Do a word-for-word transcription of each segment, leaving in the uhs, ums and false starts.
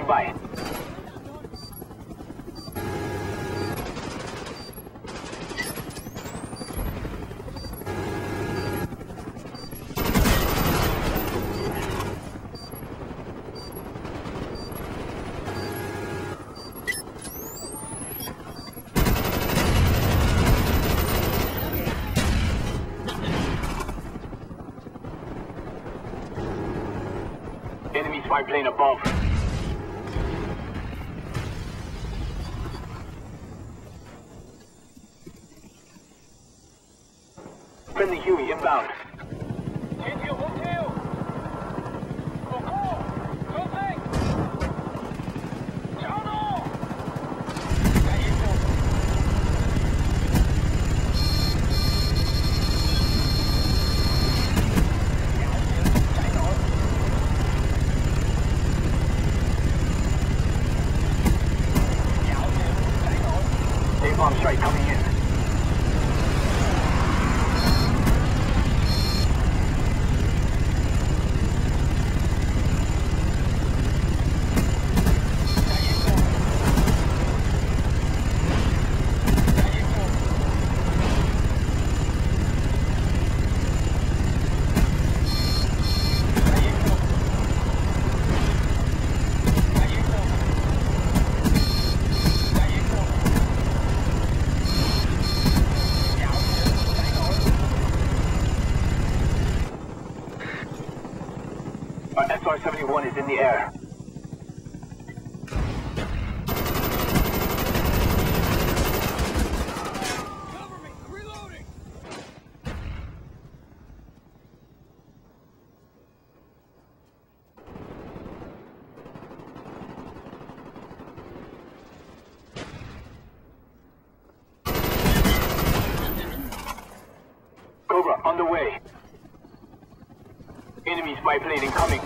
standing by. Enemy spy plane above. Friendly Huey inbound. Napalm strike coming in. Our S R seventy-one is in the air. Cover me! Reloading! Cobra, on the way. Enemy spy plane incoming.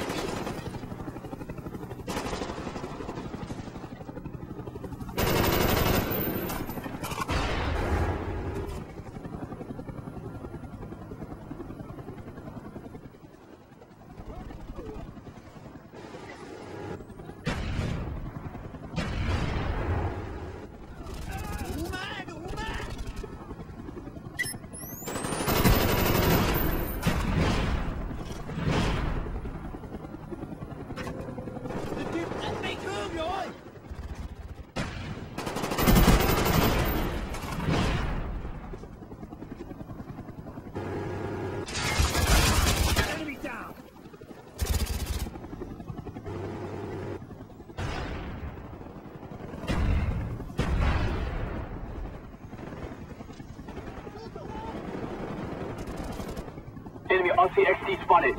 Enemy R C X D spotted.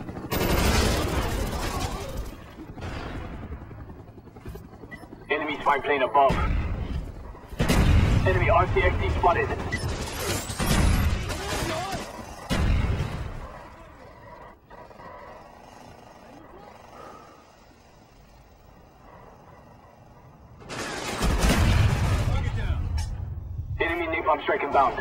Enemy spy plane above. Enemy R C X D spotted. Enemy napalm strike inbound.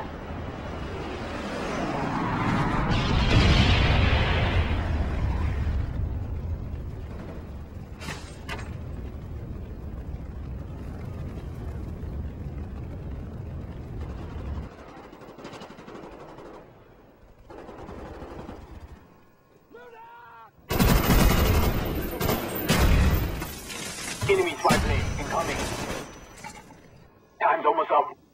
Enemy spy plane incoming. Time's almost up.